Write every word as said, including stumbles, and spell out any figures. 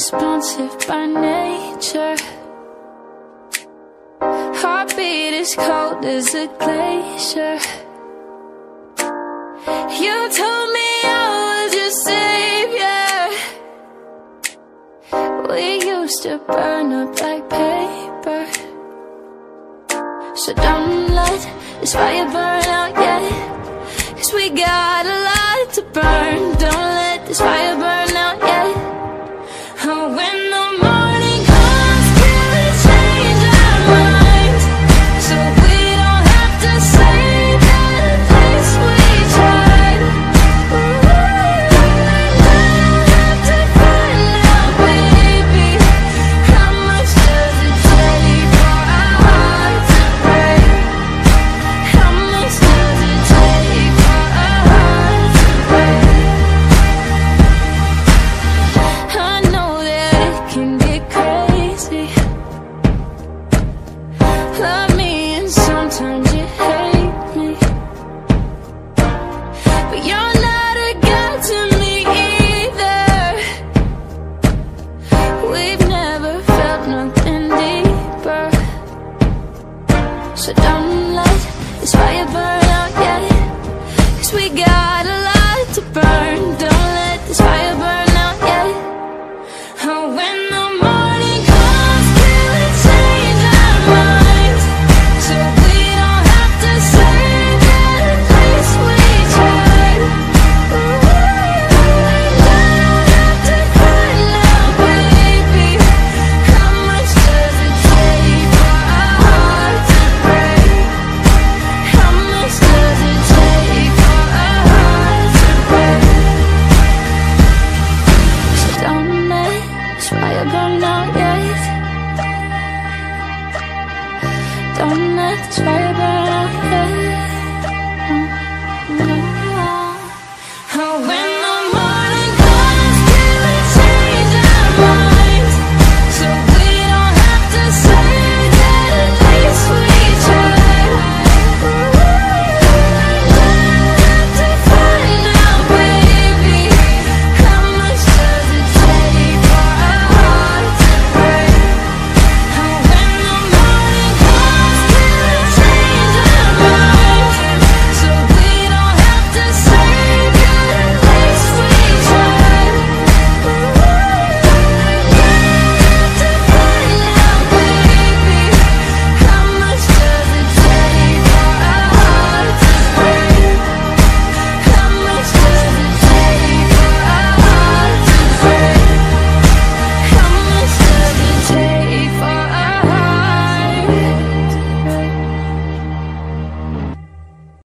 unresponsive by nature. Heartbeat as cold as a glacier. You told me I was your savior. We used to burn up like paper. So don't let this fire burn out yet, 'cause we got a lot to burn. Don't let this fire burn out yet. Oh, when the morning comes, can we change our minds, so we don't have to save that place we tried? Ooh, have to find out, baby, how much does it take for our heart to break? How much does it take for our heart to break? I know that it can get crazy. Love me and sometimes you hate me, but you're not a god to me either. We've never felt nothing deeper. So don't let this fire burn out yet, 'cause we got a lot to burn. Don't let this fire burn out yet. Oh, when the morning comes, can we change our minds, so we don't have to save that place we tried? Ooh, have to find out, baby, how much does it take for our heart to break? How much does it take for our heart to break? So don't let this fire burn out yet. Don't let this fire